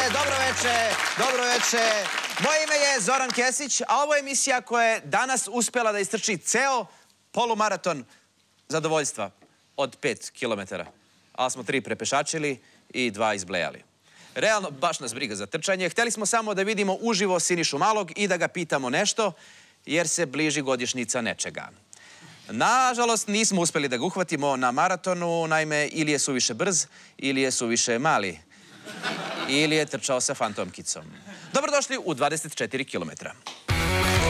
dobro veče. Moje ime je Zoran Kesić, a ovo je emisija koja je danas uspela da istrči ceo polumaraton zadovoljstva od 5 kilometara. Ali smo 3 prepešačili i 2 izblejali. Realno, baš nas briga za trčanje. Hteli smo samo da vidimo uživo Sinišu Malog i da ga pitamo nešto, jer se bliži godišnjica nečega. Nažalost, nismo uspeli da ga uhvatimo na maratonu, naime, ili je suviše brz, ili je suviše mali, ili je trčao sa fantomkicom. Dobrodošli u 24 kilometra.